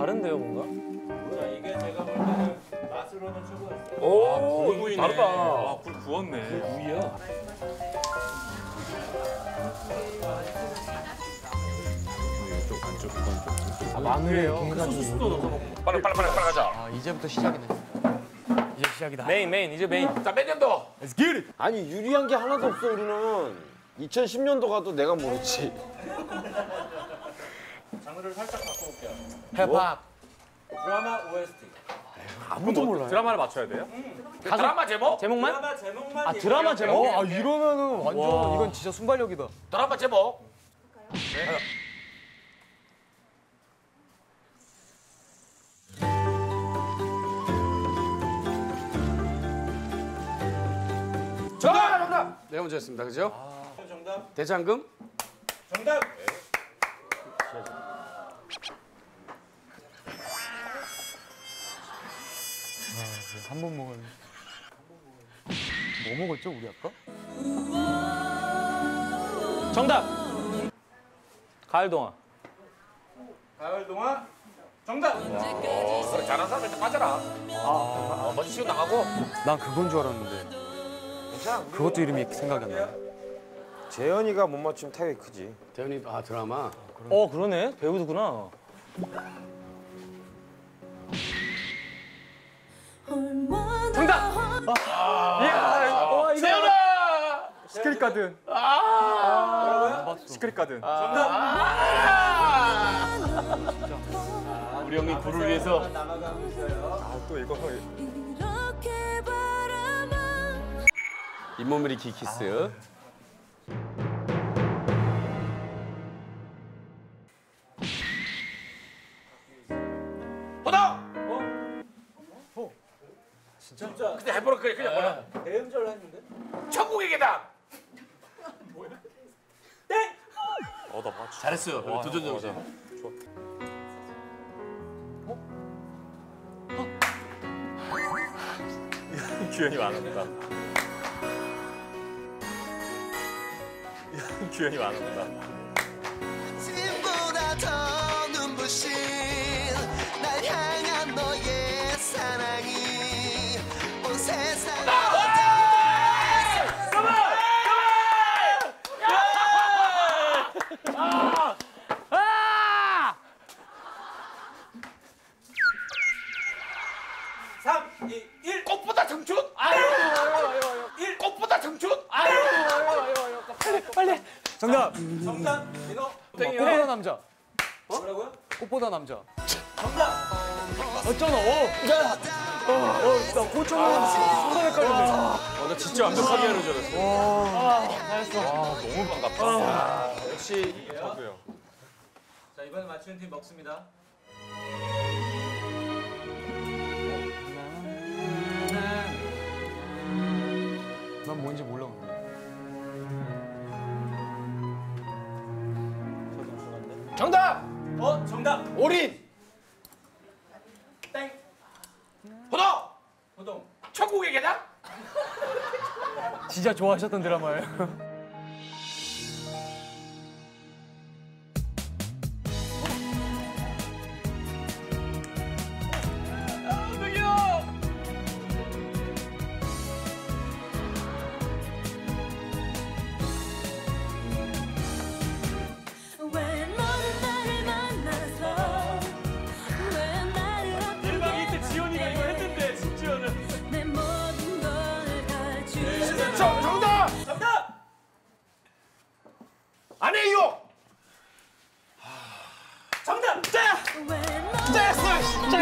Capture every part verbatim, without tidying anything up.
다른데요, 뭔가? 자, 이게 제가 볼 때는 맛으로는 최고였어요. 오, 불 보이네. 다르다. 아, 불 구웠네. 우이야. 이쪽 안쪽 이쪽. 아, 마늘이에요. 소스도 넣어서 먹고. 빨리 빨리 빨리 빨리 가자. 아 이제부터 시작이네. 이제 시작이다. 메인, 메인, 이제 메인. 자, 몇 년도? Let's get it. 아니 유리한 게 하나도 없어 우리는. 이천십 년도 가도 내가 모르지. 장르를 살짝 바꿔볼게요. 힙합. 드라마 오에스티. 아무도 몰라요. 드라마를 맞춰야 돼요? 그 드라마 제목? 제목만? 드라마 제목만 아, 드라마 얘기해볼게요. 제목? 어, 아 이러면은 완전 와. 이건 진짜 순발력이다. 드라마 제목. 정답! 정답! 내가 먼저 했습니다. 그죠? 정답. 대장금? 정답. 한 번 먹었네. 뭐 먹었죠, 우리 아까? 정답! 가을 동화. 가을 동화. 정답. 어, 그래 잘하는 사람한테 빠져라. 아, 먼저 치고 나가고. 난 그건 줄 알았는데. 그것도 이름이 생각이 안 나. 재현이가 못 맞추면 타격이 크지. 대현이 아 드라마. 어, 그러네. 배우구나. 정답! 이야, 와, 이거. 세연아! 시크릿 가든. 뭐라고요? 시크릿 가든. 우리 형님 구를 위해서. 남아가고 있어요. 또 이거 이렇게 바라만 잇몸밀이 키키스. 보다. 진짜 그냥 해보라 그래 그냥 뭐라. 대음절로 했는데? 천국의 계단. 땡! 어, 나 맞추. 잘했어요. 도전 정신. 규현이 많았다. 규현이 많았다. 아침보다 더 눈부신 날 향한 너의 사랑이 온 세상을 삼, 이, 일. 꽃보다 청춘? 아유, 일 꽃보다 청춘? 아유, 정답. 정답. 민호. 꽃보다 남자. 뭐라고요? 꽃보다 남자. 정답. 어쩌나? 어. 어, 어, 나 고쳐먹는 순간 헷갈렸네. 어, 나 진짜 완벽하게 하는 줄 알았어. 잘했어. 너무 반갑다. 역시. 저도요. 자, 이번에 맞추는 팀 먹습니다. 난 뭔지 몰라 근데. 정답. 어, 정답. 올인. 땡. 호동. 호동. 천국의 계단? 진짜 좋아하셨던 드라마예요. 왜 너는 나를 만나서 왜 나를 일박 아프게 이때 지원이가 이거 했는데, 심지어는. 내 모든 걸 다 주고 정, 정답. 정답. 아내 이유. 정답. 왜 너는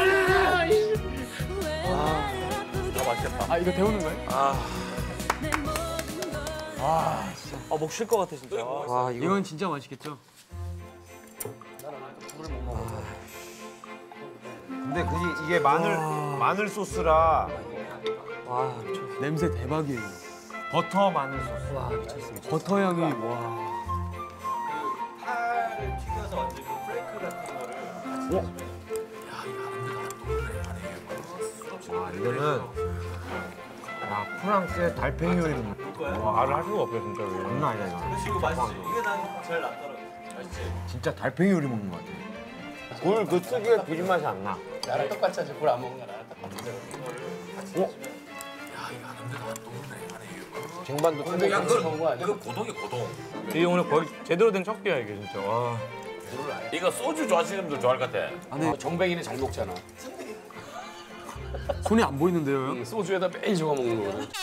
왜 나를 아프게 아 이거 배우는 거예요? 내 모든 걸 아, 목 쉴 것 같아, 진짜. 와 이거 이건 진짜 맛있겠죠? 근데 그게 이게 마늘 마늘 소스라 와, 미쳤어. 냄새 대박이에요. 버터 마늘 소스. 와, 미쳤어. 버터 향이 와. 파를 튀겨서 얹은 그 프레이크 같은 거를 아 이거는 아 프랑스의 달팽이 요리. 와 말을 할 수가 없어요 진짜. 장난 아니야 이거. 드시고 맛있지. 이게 난 제일 낫더라고. 맛있지. 진짜 달팽이 요리 먹는 것 같아. 굴 그 특유의 비린 맛이 안 나. 나랑 똑같이 하지 굴 안 먹는 거 나랑 똑같이. 쟁반도 근데 좀 양 같이 먹은 거 아니야? 이거 고동이 고동. 이게 오늘 거의 제대로 된 척기야 이게 진짜. 와. 이거 소주 좋아하시는 분들 좋아할 것 같아. 어, 정뱅이는 잘 먹잖아. 손이 안 보이는데요, 형? 소주에다 매일 저거 먹는 거거든.